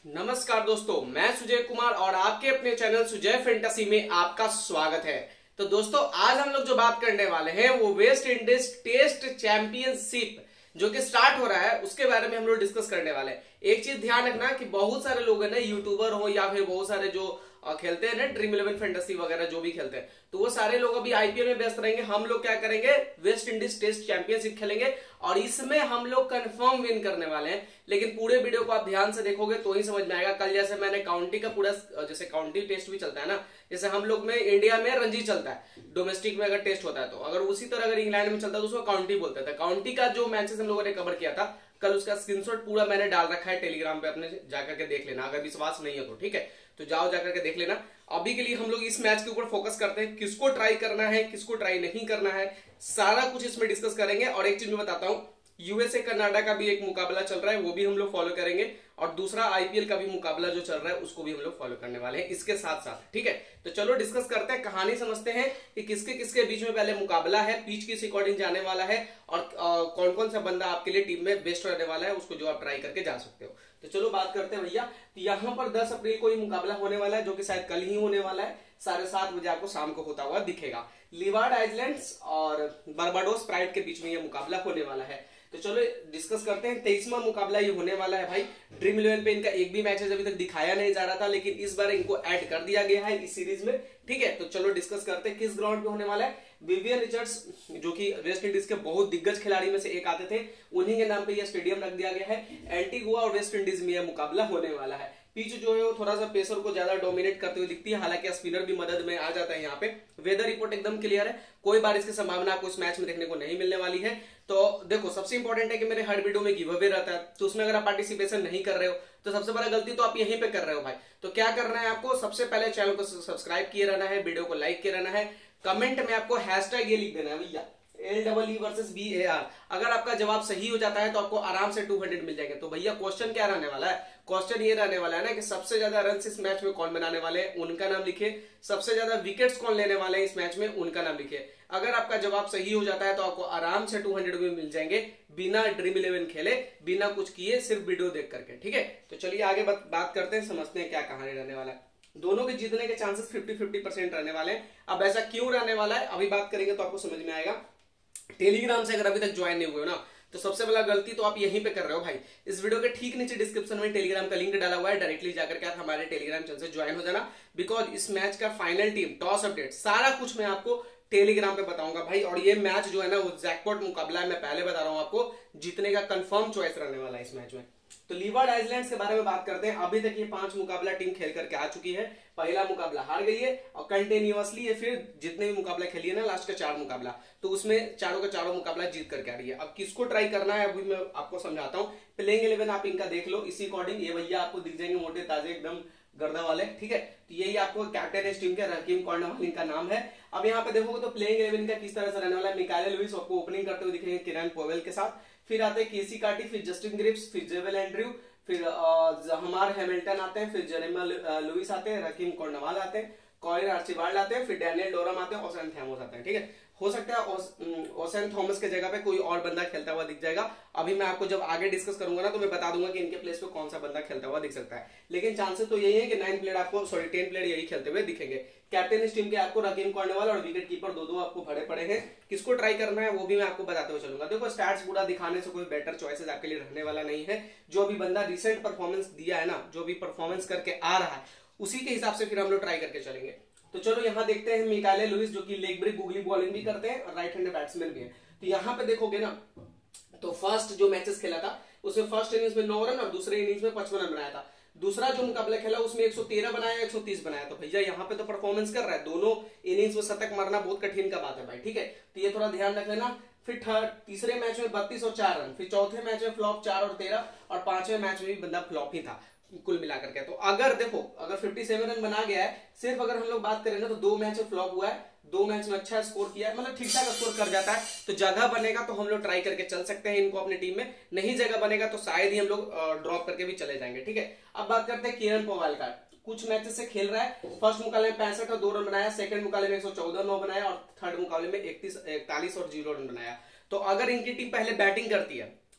नमस्कार दोस्तों, मैं सुजय कुमार और आपके अपने चैनल सुजय फैंटेसी में आपका स्वागत है। तो दोस्तों, आज हम लोग जो बात करने वाले हैं वो वेस्ट इंडीज टेस्ट चैंपियनशिप जो कि स्टार्ट हो रहा है उसके बारे में हम लोग डिस्कस करने वाले हैं। एक चीज ध्यान रखना कि बहुत सारे लोग हैं ना, यूट्यूबर हो या फिर बहुत सारे जो खेलते हैं ना ड्रीम 11 फैंटेसी वगैरह जो भी खेलते हैं, तो वो सारे लोग अभी आईपीएल में व्यस्त रहेंगे। हम लोग क्या करेंगे, वेस्ट इंडीज टेस्ट चैंपियनशिप खेलेंगे और इसमें हम लोग कंफर्म विन करने वाले हैं। लेकिन पूरे वीडियो को आप ध्यान से देखोगे तो ही समझ में आएगा। कल जैसे मैंने काउंटी का पूरा, जैसे काउंटी टेस्ट भी चलता है ना, जैसे हम लोग में इंडिया में रणजी चलता है, डोमेस्टिक में अगर टेस्ट होता है तो अगर उसी तरह अगर इंग्लैंड में चलता है तो उसको काउंटी बोलते थे। काउंटी का जो मैचेस हम लोगों ने कवर किया था कल, उसका स्क्रीनशॉट पूरा मैंने डाल रखा है टेलीग्राम पे, अपने जाकर के देख लेना अगर विश्वास नहीं है तो। ठीक है, तो जाओ जाकर के देख लेना। अभी के लिए हम लोग इस मैच के ऊपर फोकस करते हैं, किसको ट्राई करना है किसको ट्राई नहीं करना है, सारा कुछ इसमें डिस्कस करेंगे। और एक चीज मैं बताता हूं, यूएसए कनाडा का भी एक मुकाबला चल रहा है, वो भी हम लोग फॉलो करेंगे, और दूसरा आईपीएल का भी मुकाबला जो चल रहा है उसको भी हम लोग फॉलो करने वाले हैं इसके साथ साथ। ठीक है, तो चलो डिस्कस करते हैं, कहानी समझते हैं कि किसके किसके बीच में पहले मुकाबला है, पिच किस अकॉर्डिंग जाने वाला है और कौन कौन सा बंदा आपके लिए टीम में बेस्ट रहने वाला है, उसको जो आप ट्राई करके जा सकते हो। तो चलो बात करते हैं भैया। तो यहाँ पर 10 अप्रैल को ये मुकाबला होने वाला है जो कि शायद कल ही होने वाला है। 7:30 बजे आपको शाम को होता हुआ दिखेगा। लीवार्ड आइलैंड्स और बारबाडोस प्राइड के बीच में ये मुकाबला होने वाला है। तो चलो डिस्कस करते हैं। 23वां मुकाबला ये होने वाला है भाई। ड्रीम 11 पे इनका एक भी मैच अभी तक दिखाया नहीं जा रहा था, लेकिन इस बार इनको ऐड कर दिया गया है इस सीरीज में। ठीक है, तो चलो डिस्कस करते हैं किस ग्राउंड पे होने वाला है। विवियन रिचर्ड्स जो कि वेस्ट इंडीज के बहुत दिग्गज खिलाड़ी में से एक आते थे, उन्हीं के नाम पे यह स्टेडियम रख दिया गया है। एंटीगुआ और वेस्ट इंडीज में यह मुकाबला होने वाला है। पिच जो है वो थोड़ा सा पेसर को ज्यादा डोमिनेट करते हुए दिखती है, हालांकि स्पिनर भी मदद में आ जाता है यहाँ पे। वेदर रिपोर्ट एकदम क्लियर है, कोई बारिश की संभावना आपको इस मैच में देखने को नहीं मिलने वाली है। तो देखो, सबसे इंपॉर्टेंट है कि मेरे हर वीडियो में गिव अवे रहता है, तो उसमें अगर आप पार्टिसिपेशन नहीं कर रहे हो तो सबसे बड़ा गलती तो आप यहीं पे कर रहे हो भाई। तो क्या करना है आपको, सबसे पहले चैनल को सब्सक्राइब किए रहना है, वीडियो को लाइक किए रहना है, कमेंट में आपको हैशटैग ये लिख देना है भैया, LEE वर्सेस BAR। अगर आपका जवाब सही हो जाता है तो आपको आराम से 200 मिल जाएंगे। तो भैया क्वेश्चन क्या रहने वाला है, क्वेश्चन ये रहने वाला है ना कि सबसे ज्यादा रन इस मैच में कौन बनाने वाले हैं उनका नाम लिखिए, सबसे ज्यादा विकेट्स कौन लेने वाले हैं इस मैच में उनका नाम लिखिए। अगर आपका जवाब सही हो जाता है तो आपको आराम से 200 भी मिल जाएंगे, बिना ड्रीम 11 खेले, बिना कुछ किए, सिर्फ वीडियो देख करके। ठीक है, तो चलिए आगे बात करते हैं, समझते हैं क्या कहानी रहने वाला है। दोनों के जीतने के चांसेस 50-50% रहने वाले हैं। अब ऐसा क्यों रहने वाला है अभी बात करेंगे तो आपको समझ में आएगा। टेलीग्राम से अगर अभी तक ज्वाइन नहीं हुए हो ना, तो सबसे पहला गलती तो आप यहीं पे कर रहे हो भाई। इस वीडियो के ठीक नीचे डिस्क्रिप्शन में टेलीग्राम का लिंक डाला हुआ है, डायरेक्टली जाकर के आप हमारे टेलीग्राम चैनल से ज्वाइन हो जाना। बिकॉज इस मैच का फाइनल टीम, टॉस अपडेट, सारा कुछ मैं आपको टेलीग्राम पे बताऊंगा भाई। और ये मैच जो है ना वो जैकपॉट मुकाबला है, मैं पहले बता रहा हूं आपको, जीतने का कंफर्म चॉइस रहने वाला है इस मैच में। तो लीवार्ड आइलैंड्स के बारे में बात करते हैं। अभी तक ये 5 मुकाबला टीम खेल करके आ चुकी है। पहला मुकाबला हार गई है और कंटिन्यूअसली ये फिर जितने भी मुकाबला खेली है ना, लास्ट का 4 मुकाबला, तो उसमें चारों का चारों मुकाबला जीत करके आ रही है। अब किसको ट्राई करना है अभी मैं आपको समझाता हूँ। प्लेइंग 11 आप इनका देख लो, इसी अकॉर्डिंग ये भैया आपको दिख जाएंगे, मोटे ताजे एकदम गर्दा वाले। ठीक है, तो यही आपको कैप्टन इस टीम के रकीम कॉर्नवाल इनका नाम है। अब यहाँ पे देखोगे तो प्लेइंग 11 का किस तरह से रहने वाला है। मिकाइल लुइस आपको ओपनिंग करते हुए दिखेंगे किरण पोवेल के साथ, फिर आते हैं केसी कार्टी, फिर जस्टिन ग्रिप्स, फिर जेवेल एंड्रयू, फिर जहमार हैमिल्टन आते हैं, फिर जेरेमा लुइस आते हैं, रकीम कॉर्नवाल आते हैं, कॉलिन आर्चिबाल्ड आते हैं, फिर डैनियल डोरम आते हैं, ओसेन थॉमस आते हैं। ठीक है, हो सकता है ओसेन थॉमस के जगह पे कोई और बंदा खेलता हुआ दिख जाएगा। अभी मैं आपको जब आगे डिस्कस करूंगा ना तो मैं बता दूंगा कि इनके प्लेस पे कौन सा बंदा खेलता हुआ दिख सकता है। लेकिन चांसेस तो यही है कि 10 प्लेयर यही खेलते हुए दिखेंगे। कैप्टन इस टीम के आपको रकीम कॉर्नवाल और विकेट कीपर दो आपको भरे पड़े हैं। किसको ट्राई करना है वो भी मैं आपको बताते हुए चलूंगा। देखो, स्टैट्स पूरा दिखाने से कोई बेटर चॉइसेस आपके लिए रहने वाला नहीं है। जो भी बंदा रिसेंट परफॉर्मेंस दिया है ना, जो भी परफॉर्मेंस करके आ रहा है, उसी के हिसाब से फिर हम लोग ट्राई करके चलेंगे। तो चलो यहाँ देखते हैं मिकाइल लुइस जो कि लेग ब्रेक गुगली बॉलिंग भी करते हैं और राइट हैंड बैट्समैन भी है। तो यहाँ पे देखोगे ना, तो फर्स्ट जो मैचेस खेला था उसमें फर्स्ट इनिंग्स में 9 रन और दूसरे इनिंग्स में 55 रन बनाया था। दूसरा जो मुकाबला खेला उसमें 113 बनाया, 130 बनाया। तो भैया यहाँ पे तो परफॉर्मेंस कर रहा है, दोनों इनिंग्स में शतक मारना बहुत कठिन का बात है भाई। ठीक है, तो ये थोड़ा ध्यान रख लेना। फिर तीसरे मैच में 32 और 4 रन, फिर चौथे मैच में फ्लॉप 4 और 13, और 5वें मैच में भी बंदा फ्लॉप ही था कुल मिलाकर के। तो अगर देखो, अगर 57 रन बना गया है, सिर्फ अगर हम लोग बात करें ना तो 2 मैच में फ्लॉप हुआ है, 2 मैच में अच्छा स्कोर किया है, मतलब ठीक ठाक स्कोर कर जाता है। तो जगह बनेगा तो हम लोग ट्राई करके चल सकते हैं इनको अपनी टीम में, नहीं जगह बनेगा तो शायद ही हम लोग ड्रॉप करके भी चले जाएंगे। ठीक है, अब बात करते हैं किरण पोवेल का। कुछ मैचेस से खेल रहा है। फर्स्ट मुकाबले में 65 और 2 रन बनाया, सेकंड मुकाबले में 114 9 बनाया और थर्ड मुकाबले में 41 और 0 रन बनाया। तो अगर इनकी टीम पहले बैटिंग करती है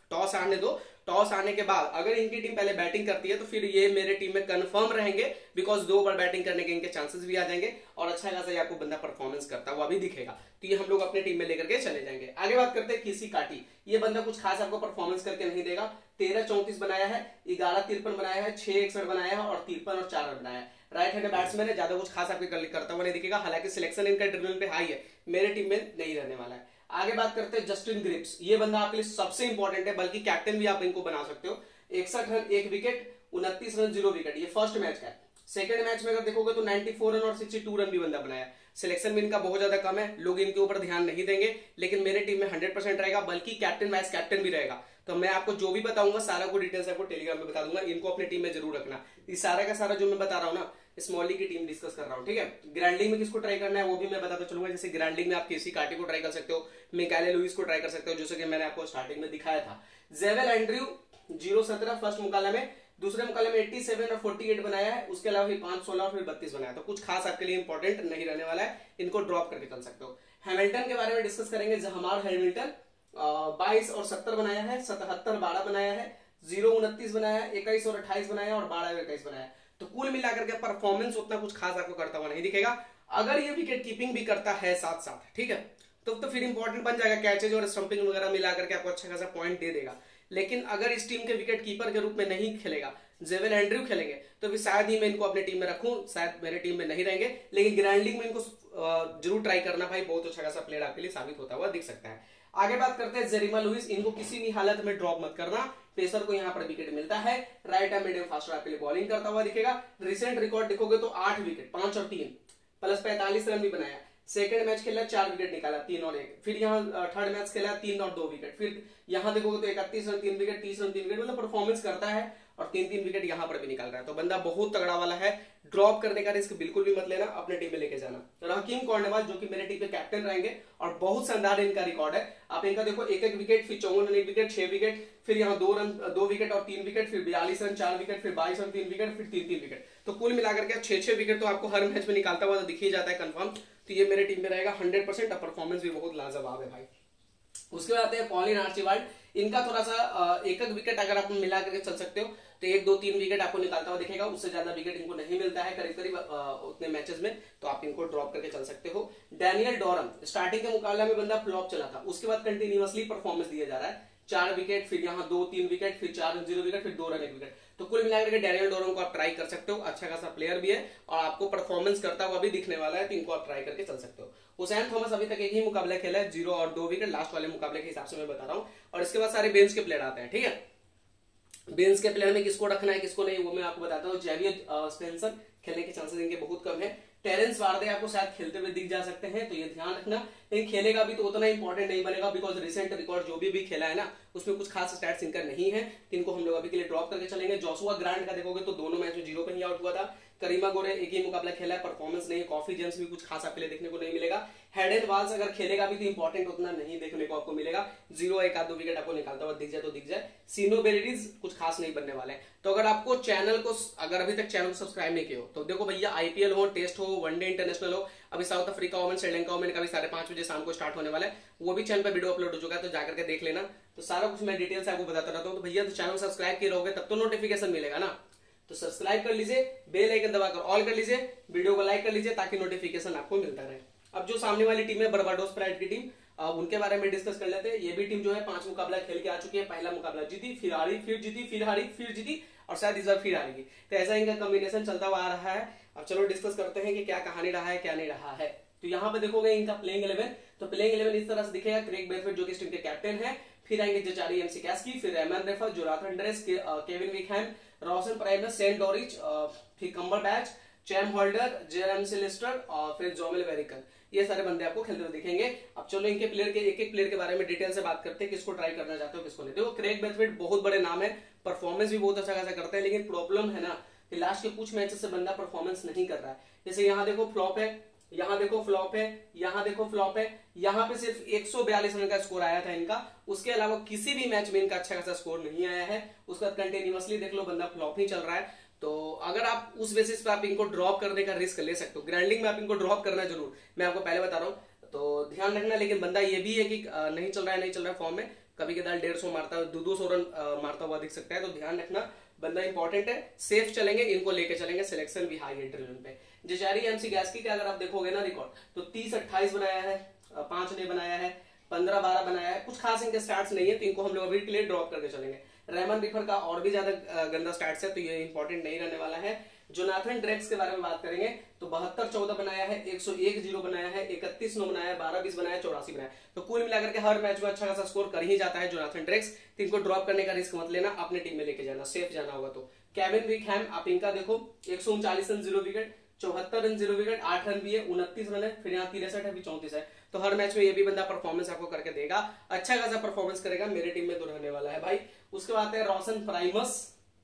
टॉस आने दो, टॉस आने के बाद अगर इनकी टीम पहले बैटिंग करती है तो फिर ये मेरे टीम में कंफर्म रहेंगे, बिकॉज 2 ओवर बैटिंग करने के इनके चांसेस भी आ जाएंगे और अच्छा खासा ये आपको बंदा परफॉर्मेंस करता हुआ भी दिखेगा। तो ये हम लोग अपने टीम में लेकर के चले जाएंगे। आगे बात करते हैं कीसी काटी। ये बंदा कुछ खास आपको परफॉर्मेंस करके नहीं देगा। 13-34 बनाया है, 11-53 बनाया है, 6-61 बनाया है और 53 और 4 रन बनाया है। राइट हैंड बैट्समैन है, ज्यादा कुछ खास आपके करता हुआ नहीं दिखेगा। हालांकि सिलेक्शन इनका ड्रिबलिंग पे हाई है, मेरे टीम में नहीं रहने वाला है। आगे बात करते हैं जस्टिन ग्रिप्स। ये बंदा आपके लिए सबसे इंपॉर्टेंट है, बल्कि कैप्टन भी आप इनको बना सकते हो। 61 रन 1 विकेट, 29 रन 0 विकेट, ये फर्स्ट मैच का है। सेकंड मैच में अगर देखोगे तो 94 रन और 62 रन भी बंदा बनाया। सिलेक्शन भी इनका बहुत ज्यादा कम है, लोग इनके ऊपर ध्यान नहीं देंगे, लेकिन मेरे टीम में 100% रहेगा, बल्कि कैप्टन वाइस कैप्टन भी रहेगा। तो मैं आपको जो भी बताऊंगा सारा को डिटेल्स आपको टेलीग्राम में बता दूंगा, इनको अपनी टीम में जरूर रखना। ये सारा का सारा जो मैं बता रहा हूँ ना, स्मॉली की टीम डिस्कस कर रहा हूँ, ठीक है। ग्रैंडलिंग में किसको ट्राई करना है वो भी मैं बताता चलूंगा। जैसे ग्रैंडलिंग में आप केसी काटी को ट्राई कर सकते हो, मिकाइल लुइस को ट्राई कर सकते हो, जैसे कि मैंने आपको स्टार्टिंग में दिखाया था। जेवेल एंड्रयू 0-17 फर्स्ट मुकाबला में, दूसरे मुकाबले में 87 और 48 बनाया है, उसके अलावा फिर 5-16 और फिर 32 बनाया। तो कुछ खास आपके लिए इंपॉर्टेंट नहीं रहने वाला है, इनको ड्रॉप करके चल सकते हो। हैमिल्टन के बारे में डिस्कस करेंगे। जहमार हैमिल्टन 22 और 70 बनाया है, 77 12 बनाया है, 0-29 बनाया है, 21 और 28 बनाया और 12 और 21 बनाया। तो कुल मिलाकर के परफॉर्मेंस उतना कुछ खास आपको करता हुआ नहीं दिखेगा। अगर ये विकेट कीपिंग भी करता है साथ साथ, ठीक है, तो फिर इंपॉर्टेंट बन जाएगा। कैचेज और स्टंपिंग वगैरह मिलाकर के आपको अच्छा खासा पॉइंट दे देगा। लेकिन अगर इस टीम के विकेट कीपर के रूप में नहीं खेलेगा, जेवेल एंड्रयू खेलेंगे, तो फिर शायद ही मैं इनको अपनी टीम में रखूं, शायद मेरे टीम में नहीं रहेंगे। लेकिन ग्रैंडलिंग में इनको जरूर ट्राई करना भाई, बहुत अच्छा खासा प्लेयर आपके लिए साबित होता हुआ दिख सकता है। आगे बात करते हैं जेरिमा लुइस। इनको किसी भी हालत में ड्रॉप मत करना, पेसर को यहाँ पर विकेट मिलता है। राइट आर्म मीडियम फास्टर आपके लिए बॉलिंग करता हुआ दिखेगा। रिसेंट रिकॉर्ड देखोगे तो 8 विकेट, 5 और 3 प्लस 45 रन भी बनाया। सेकंड मैच खेला 4 विकेट निकाला, 3 और 1। फिर यहाँ थर्ड मैच खेला 3 और 2 विकेट। फिर यहाँ देखोगे तो 31 रन 3 विकेट, 30 रन 3 विकेट, मतलब परफॉर्मेंस करता है और 3-3 विकेट यहाँ पर भी निकाल रहा है। तो बंदा बहुत तगड़ा वाला है, ड्रॉप करने का रिस्क बिल्कुल भी मत लेना, अपने टीम में लेके जाना। रहीम कॉर्नेवाल जो कि मेरे टीम के कैप्टन रहेंगे और बहुत शानदार इनका रिकॉर्ड है। आप इनका देखो 1-1 विकेट, फिर 54 रन 1 विकेट, 6 विकेट, फिर यहाँ 2 विकेट और 3 विकेट, फिर 42 रन 4 विकेट, फिर 22 रन 3 विकेट, फिर 3-3 विकेट। तो कुल मिलाकर के 6-6 विकेट तो आपको हर मैच में निकालता हुआ तो दिख ही जाता है कंफर्म। तो ये मेरे टीम में रहेगा 100%। परफॉर्मेंस भी बहुत लाजवाब है भाई। उसके बाद आते हैं कॉलिन आर्चिबाल्ड। इनका थोड़ा सा 1-1 विकेट अगर आप मिला करके चल सकते हो तो 1, 2, 3 विकेट आपको निकालता हुआ दिखेगा। उससे ज्यादा विकेट इनको नहीं मिलता है करीब करीब उतने मैचेस में, तो आप इनको ड्रॉप करके चल सकते हो। डैनियल डोरम स्टार्टिंग के मुकाबले में बंदा फ्लॉप चला था, उसके बाद कंटिन्यूअसली परफॉर्मेंस दिया जा रहा है। 4 विकेट, फिर यहाँ 2-3 विकेट, फिर 4 रन 0 विकेट, फिर 2 रन 1 विकेट। तो कुल मिलाकर के डैनियल डोरम को आप ट्राई कर सकते हो, अच्छा खासा प्लेयर भी है और आपको परफॉर्मेंस करता हुआ भी दिखने वाला है, तो इनको आप ट्राई करके चल सकते हो। हुसैन थॉमस अभी तक एक ही मुकाबला खेला है, 0 और 2 विकेट, लास्ट वाले मुकाबले के हिसाब से मैं बता रहा हूँ। और इसके बाद सारे बेंच के प्लेयर आते हैं, ठीक है। बेंच के प्लेयर में किसको रखना है किसको नहीं वो मैं आपको बताता हूँ। जेवियर स्पेंसर खेलने के चांसेस इनके बहुत कम है। टेरेंस वार्डे आपको शायद खेलते हुए दिख जा सकते हैं, तो ये ध्यान रखना। लेकिन खेलेगा भी तो उतना इंपॉर्टेंट नहीं बनेगा, बिकॉज रिसेंट रिकॉर्ड जो भी खेला है ना उसमें कुछ खास स्टैट्स इनका नहीं है, इनको हम लोग अभी के लिए ड्रॉप करके चलेंगे। जोशुआ ग्रांट का देखोगे तो दोनों मैच में 0 पे ही आउट हुआ था। करीमा गोरे एक ही मुकाबला खेला है, परफॉर्मेंस नहीं है। कॉफी जेम्स भी कुछ खास आपके लिए देखने को नहीं मिलेगा। हेडन वाल्स अगर खेलेगा भी तो इंपॉर्टेंट उतना नहीं देखने को आपको मिलेगा। 0, 1 आध 2 विकेट आपको निकालता हुआ दिख जाए तो दिख जाए। सीनो बेरिडीज कुछ खास नहीं बनने वाले हैं। तो अगर आपको चैनल को अगर अभी तक चैनल को सब्सक्राइब नहीं किया हो तो देखो भैया, आईपीएल हो, टेस्ट हो, वनडे इंटरनेशनल हो, अभी south Africa women Sri Lanka women का भी 5:30 बजे शाम को स्टार्ट होने वाला है, वो भी चैनल पर वीडियो अपलोड हो चुका है, तो जाकर के देख लेना। तो सारा कुछ मैं डिटेल से आपको बताता रहता हूँ। तो भैया तो चैनल सब्सक्राइब किए रहोगे तब तो नोटिफिकेशन मिलेगा ना, तो सब्सक्राइब कर लीजिए, बेल आइकन दबाकर ऑल कर लीजिए, वीडियो को लाइक कर लीजिए ताकि नोटिफिकेशन आपको मिलता रहे। अब जो सामने वाली टीम है बारबाडोस प्राइड की टीम, उनके बारे में डिस्कस कर लेते हैं। ये भी टीम जो है 5 मुकाबला खेल के आ चुकी है। पहला मुकाबला जीती, फिर हारी, फिर जीती, फिर हारी, फिर जीती और शायद इस बार फिर हारेगी। तो ऐसा इनका कॉम्बिनेशन चलता हुआ आ रहा है। अब चलो डिस्कस करते हैं कि क्या कहानी रहा है क्या नहीं रहा है। तो यहाँ पे देखोगे इनका प्लेइंग 11, तो प्लेइंग 11 इस तरह से दिखेगा। क्रेग ब्रेथवेट जो कि इस टीम के कैप्टन है, फिर आएंगे जचारी एमसी कैस्की, फिर Raymon Reifer, Jonathan Drakes, Kevin Wickham, Roshon Primus, Shane Dowrich, फिर कम्बरबैच, चैम होल्डर, जेरेम सिलिस्टर और फिर जोमेल वेरिकन। ये सारे बंदे आपको खेलते हुए दिखेंगे। अब चलो इनके प्लेयर के एक प्लेयर के बारे में डिटेल से बात करते हैं, किसको ट्राई करना चाहते हो किसको नहीं। देखो क्रेग ब्रेथवेट बहुत बड़े नाम है, परफॉर्मेंस भी बहुत अच्छा खासा करते हैं, लेकिन प्रॉब्लम है ना कि लास्ट के कुछ मैचेस से बंदा परफॉर्मेंस नहीं कर रहा है। जैसे यहाँ देखो फ्लॉप है, यहाँ देखो फ्लॉप है, यहाँ देखो फ्लॉप है, यहाँ पे सिर्फ 142 रन का स्कोर आया था इनका, उसके अलावा किसी भी मैच में इनका अच्छा खासा स्कोर नहीं आया है। उसके बाद कंटिन्यूअसली देख लो बंदा फ्लॉप ही चल रहा है। तो अगर आप उस बेसिस पे आप इनको ड्रॉप करने का रिस्क ले सकते हो। ग्राइंडिंग में आप इनको ड्रॉप करना जरूर, मैं आपको पहले बता रहा हूँ, तो ध्यान रखना। लेकिन बंदा ये भी है कि नहीं चल रहा है फॉर्म में, कभी कदार 150 मारता है, 200 रन मारता हुआ दिख सकता है। तो ध्यान रखना, बंदा इंपॉर्टेंट है, सेफ चलेंगे, इनको लेके चलेंगे, सिलेक्शन भी हाई है ड्रिल पे। जजारी एमसी गैस्की का अगर आप देखोगे ना रिकॉर्ड, तो 30-28 बनाया है, 5 ने बनाया है, 15-12 बनाया है, कुछ खास इनके स्टार्ट्स नहीं है, तो इनको हम लोग अभी के लिए ड्रॉप करके चलेंगे। रेमन रिफर का और भी ज्यादा गंदा स्टार्ट्स है, तो ये इंपॉर्टेंट नहीं रहने वाला है। जोनाथन ड्रेक्स के बारे में बात करेंगे तो 72-14 बनाया है, 101-0 बनाया है, 31-9 बनाया है, 12-20 बनाया है, 84 बनाया है। तो कुल मिलाकर के हर मैच में अच्छा खासा स्कोर कर ही जाता है जोनाथन ड्रेक्स। तो इनको ड्रॉप करने का रिस्क मत लेना, अपने टीम में लेके जाना, सेफ जाना होगा। तो केविन विकहैम, आप इनका देखो 139 run 0 wicket, 74 run 0 wicket, 8 run भी है, 29 रन है, फिर यहाँ 63 है, अभी 34 है। तो हर मैच में ये भी बंदा परफॉर्मेंस आपको करके देगा, अच्छा खासा परफॉर्मेंस करेगा, मेरे टीम में तो रहने वाला है भाई। उसके बाद है Roshon Primus,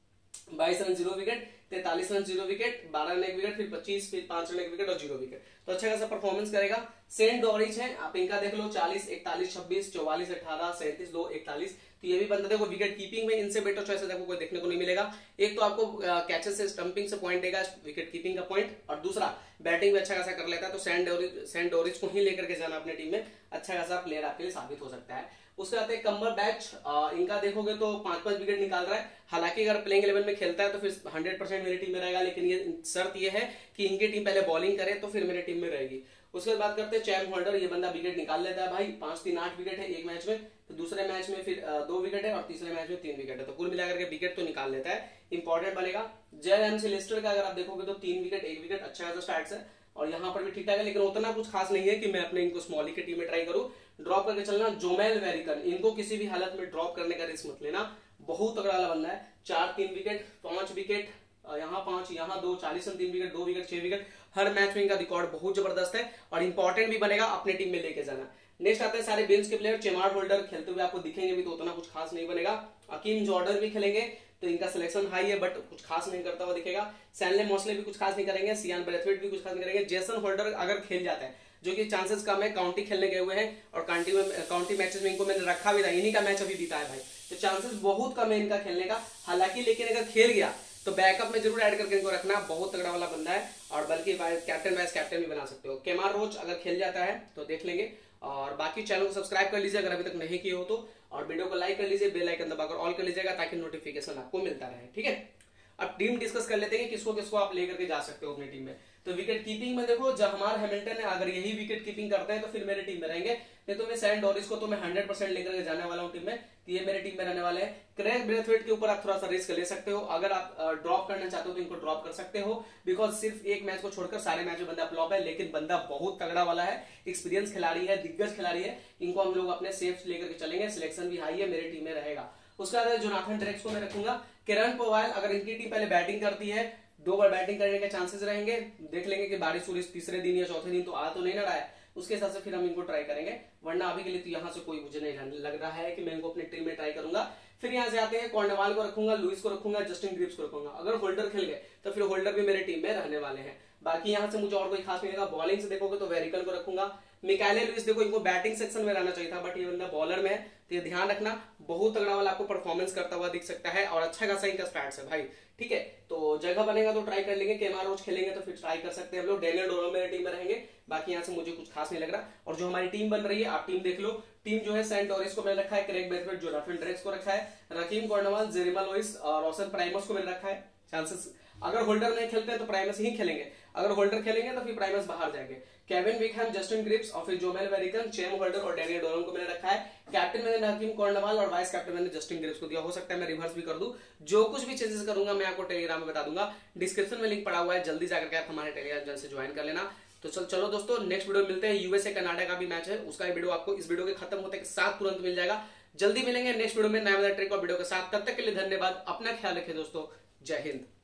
22 run 0 wicket, 43 run 0 wicket, 12 run 1 wicket, फिर 25, फिर 5 रन 1 विकेट और 0 विकेट। तो अच्छा खासा परफॉर्मेंस करेगा। सेंट डॉरिच है, आप इनका देख लो 40, 41, 26, 44, 18, 37, 2, 41। तो ये भी बंदा देखो विकेट कीपिंग में इनसे बेटर चॉइसेस आपको कोई देखने को नहीं मिलेगा। एक तो आपको कैचेस से स्टंपिंग से पॉइंट देगा, विकेट कीपिंग का पॉइंट, और दूसरा बैटिंग भी अच्छा खासा कर लेता है। तो सेंट डॉरिच को ही लेकर के जाना अपने टीम में, अच्छा खासा प्लेयर आपके लिए साबित हो सकता है। उसके बाद कम्बर बैच, इनका देखोगे तो 5-5 विकेट निकाल रहा है। हालांकि अगर प्लेइंग 11 में खेलता है तो फिर 100% मेरी टीम में रहेगा, लेकिन ये शर्त ये है कि इनकी टीम पहले बॉलिंग करे तो फिर मेरी टीम में रहेगी। उसके बाद बात करते हैं चैम होल्डर, ये बंदा विकेट निकाल लेता है भाई, 5-3-8 विकेट है एक मैच में, तो दूसरे मैच में फिर 2 विकेट है और तीसरे मैच में 3 विकेट है। तो कुल मिलाकर के विकेट तो निकाल लेता है, इंपॉर्टेंट बनेगा। जय एमसी लिस्टर का अगर आप देखोगे तो 3 विकेट 1 विकेट, अच्छा खासा स्टार्ट है, और यहाँ पर भी ठीक ठाक है, लेकिन उतना कुछ खास नहीं है कि मैं अपने इनको स्मॉली की टीम में ट्राई करूं। ड्रॉप करके चलना। जोमेल वेरिकन, इनको किसी भी हालत में ड्रॉप करने का रिस्क मत लेना, बहुत तगड़ा वाला बंदा है। 4-3 विकेट, 5 विकेट, यहाँ 5, यहाँ 2, 40 रन 3 विकेट, 2 विकेट, 6 विकेट, हर मैच में इनका रिकॉर्ड बहुत जबरदस्त है और इंपॉर्टेंट भी बनेगा, अपने टीम में लेके जाना। नेक्स्ट आते हैं सारे बेंच के प्लेयर। चेमार होल्डर खेलते हुए आपको दिखेंगे भी, तो उतना कुछ खास नहीं बनेगा। अकीम जॉर्डन भी खेलेंगे, तो इनका सिलेक्शन हाई है, बट कुछ खास नहीं करता हुआ दिखेगा। सैनले मॉसले भी कुछ खास नहीं करेंगे, सियान ब्रेथवेट भी कुछ खास नहीं करेंगे। जेसन होल्डर अगर खेल जाता है, जो कि चांसेस कम है, काउंटी खेलने गए हुए हैं और काउंटी मैचेस में इनको मैंने रखा भी था, इन्हीं का मैच अभी बीता है भाई, तो चांसेस बहुत कम है इनका खेलने का। हालांकि लेकिन अगर खेल गया तो बैकअप में जरूर ऐड करके इनको रखना, बहुत तगड़ा वाला बंदा है, और बल्कि कैप्टन वाइस कैप्टन भी बना सकते हो। केमार रोच अगर खेल जाता है तो देख लेंगे, और बाकी चैनल को सब्सक्राइब कर लीजिए अगर अभी तक नहीं किए हो तो, और वीडियो को लाइक कर लीजिए, बेल आइकन दबाकर ऑल कर लीजिएगा ताकि नोटिफिकेशन आपको मिलता रहे, ठीक है। अब टीम डिस्कस कर लेते हैं किसको किसको आप लेकर के जा सकते हो अपनी टीम में। तो विकेट कीपिंग में देखो, जहमार हैमिल्टन है, अगर यही विकेट कीपिंग करते हैं तो फिर मेरी टीम में रहेंगे, नहीं तो मैं सैन डॉरिस को तो मैं 100% लेकर के जाने वाला हूं टीम में, तो ये मेरी टीम में रहने वाले हैं। क्रेग ब्रेथवेट के ऊपर आप थोड़ा सा रिस्क ले सकते हो, अगर आप ड्रॉप करना चाहते हो तो इनको ड्रॉप कर सकते हो, बिकॉज सिर्फ एक मैच को छोड़कर सारे मैच में बंदा फ्लॉप है, लेकिन बंदा बहुत तगड़ा वाला है, एक्सपीरियंस खिलाड़ी है, दिग्गज खिलाड़ी है, इनको हम लोग अपने सेफ लेकर के चलेंगे, सिलेक्शन भी हाई है, मेरी टीम में रहेगा। उसके बाद जोनाथन ड्रेक्स को मैं रखूंगा। किरण पोवाल, अगर इनकी टीम पहले बैटिंग करती है, 2 बार बैटिंग करने के चांसेस रहेंगे, देख लेंगे कि बारिश उरिश तीसरे दिन या चौथे दिन तो आ तो नहीं ना रहा है, उसके हिसाब से फिर हम इनको ट्राई करेंगे, वरना अभी के लिए तो यहाँ से कोई मुझे नहीं लग रहा है कि मैं इनको अपनी टीम में ट्राई करूंगा। फिर यहाँ से आते हैं, कॉर्नवाल को रखूंगा, लुइस को रखूंगा, जस्टिन ग्रिप्स को रखूंगा। अगर होल्डर खेल गए तो फिर होल्डर भी मेरे टीम में रहने वाले हैं। बाकी यहाँ से मुझे और कोई खास मिलेगा। बॉलिंग से देखोगे तो वेरिकल को रखूंगा। मिकाइले लुइस देखो, इनको बैटिंग सेक्शन में रहना चाहिए था, बट ये बंदा बॉलर में है, तो ये ध्यान रखना, बहुत तगड़ा वाला आपको परफॉर्मेंस करता हुआ दिख सकता है, और अच्छा खासा इनका स्टार्ट है भाई, ठीक है। तो जगह बनेगा तो ट्राई कर लेंगे, केमार रोज खेलेंगे तो फिर ट्राई कर सकते हैं हम लोग। डेनियल डोरो मेरे टीम में रहेंगे, बाकी यहाँ से मुझे कुछ खास नहीं लग रहा। और जो हमारी टीम बन रही है, आप टीम देख लो, टीम जो है सेंट डॉरिस को मैंने रखा है, क्रेग ब्रेथवेट, जोनाथन ड्रेक्स को रखा है, रकीम कॉर्नवाल, जेरेमा लुइस और रोशन प्राइमस को मैंने रखा है। चांसेस अगर होल्डर नहीं खेलते हैं तो प्राइमस ही खेलेंगे, अगर होल्डर खेलेंगे तो फिर प्राइमस बाहर जाएंगे। केविन विकहैम, जस्टिन ग्रिप्स और फिर जोमेल वेरिकन, चैम होल्डर और डेनियल डोरन को मैंने रखा है। कैप्टन मैंने हकीम कॉर्नवाल और वाइस कैप्टन मैंने जस्टिन ग्रिप्स को दिया। हो सकता है मैं रिवर्स भी कर दूं, जो कुछ भी चेंजेस करूंगा मैं आपको टेलीग्राम में बता दूंगा, डिस्क्रिप्शन में लिंक पड़ा हुआ है, जल्दी जाकर के आप हमारे टेलीग्राम चैनल से ज्वाइन कर लेना। तो चलो दोस्तों, नेक्स्ट वीडियो मिलते हैं। यूएसए कनाडा का भी मैच है, उसका वीडियो आपको इस वीडियो के खत्म होते के साथ तुरंत मिल जाएगा। जल्दी मिलेंगे नेक्स्ट वीडियो में नए ट्रिक और वीडियो के साथ, तब तक के लिए धन्यवाद, अपना ख्याल रखें दोस्तों, जय हिंद।